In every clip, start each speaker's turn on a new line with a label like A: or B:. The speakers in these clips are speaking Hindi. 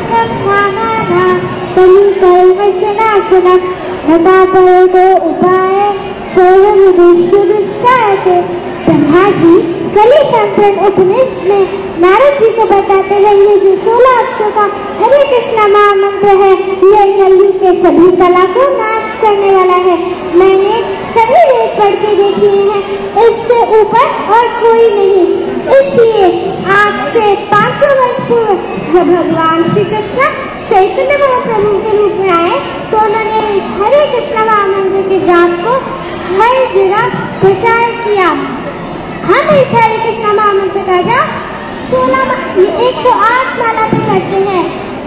A: गम ना ना ना, कली कल्मष नाशना, नता पर दो उपाय, सोल विदुष दुष्टायते। ब्रह्मा जी कली संपूर्ण उपनिषद में नारद जी को बताते हैं ये जो 16 अक्षरों का हरे कृष्णा महामंत्र है ये कली के सभी कला को नाश करने वाला है। मैंने सभी वेद पढ़ के देखे हैं, इससे ऊपर और कोई नहीं। इसलिए आज से 500 वर्ष पूर्व जब भगवान श्री कृष्ण चैतन्य महाप्रभु के रूप में आए तो उन्होंने इस हरे कृष्णा महामंत्र के जाप को हर जगह प्रचार किया। हम इस हरे कृष्णा महामंत्र का जाप 108 माला पे करते हैं।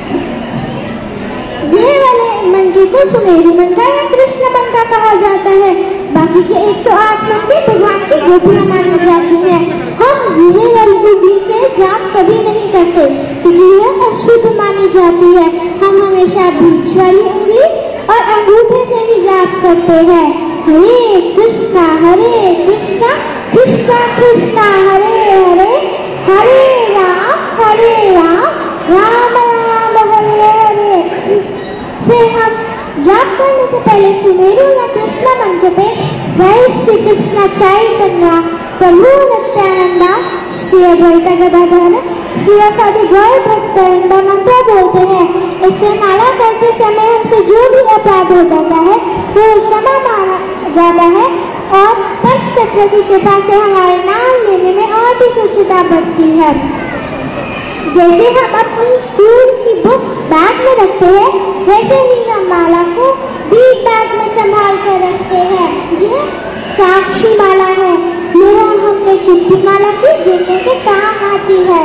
A: यह वाले मंत्र को सुमेरु मंत्र या कृष्ण मंत्र कहा जाता है। बाकी के 108 मंत्र भगवान की गोपियां मानी जाती हैं। हम ये वाली उंगली से जाप कभी नहीं करते क्योंकि यह अशुद्ध मानी जाती है। हम हमेशा बीच वाली उंगली और अंगूठे से ही जाप करते हैं। हरे कृष्णा कृष्णा कृष्णा हरे हरे, हरे राम राम राम हरे हरे। फिर हम जाप करने से पहले सुमेरु या कृष्ण मंत्र पे जय श्री कृष्ण चैतन्य प्रभु नित्यानंदा श्री अद्वैत गदाधर श्रीवासादि गौर भक्तवृंद मंत्र बोलते हैं। इससे माला करते समय हमसे जो भी अपराध हो जाता है वो क्षमा माना जाता है और पंच तत्व की कृपा से हमारे नाम लेने में और भी शुचिता बढ़ती है। जैसे हम अपनी स्कूल की बुक बैग में रखते हैं वैसे ही हम माला को बीट बैग में संभाल कर रखते हैं। यह साक्षी माला है। यह हमने कीर्ति माला की गिनने के काम आती है।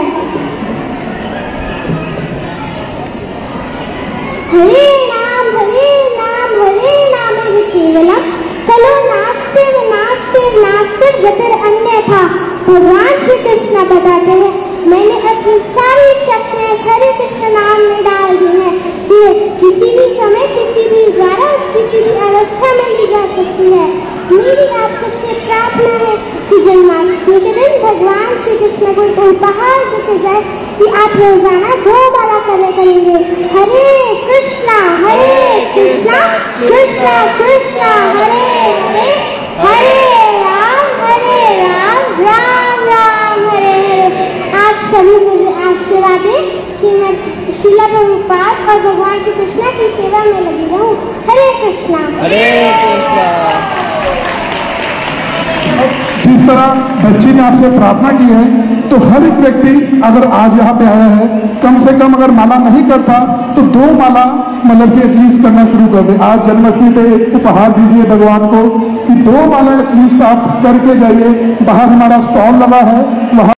A: हरे नाम हरे नाम केवलम कलो नास्ते नास्ते गतिर अन्यथा। भगवान श्री कृष्ण बताते हैं मैंने अपनी सारी शक्तियां हरे कृष्ण नाम में डाल दी हैं। ये किसी भी समय किसी भी द्वारा किसी भी अवस्था में ली जा सकती है। मेरी आप सबसे प्रार्थना है कि जन्माष्टमी के दिन भगवान श्री कृष्ण को एक उपहार देते जाए कि आप रोजाना 2 माला करेंगे। हरे कृष्णा कृष्णा कृष्णा हरे हरे, हरे राम राम हरे हरे। आप सभी मुझे आशीर्वाद दें कि मैं श्रीला प्रभुपाद और भगवान श्री कृष्ण की सेवा में लगी रहूं। हरे कृष्णा
B: हरे कृष्णा।
C: जिस तरह बच्ची ने आपसे प्रार्थना की है तो हर एक व्यक्ति अगर आज यहाँ पे आया है कम से कम अगर माला नहीं करता तो 2 माला मतलब कि एटलीस्ट करना शुरू कर दे। आज जन्माष्टमी पे एक उपहार दीजिए भगवान को कि 2 माला एटलीस्ट आप करके जाइए। बाहर हमारा स्टॉल लगा है वहाँ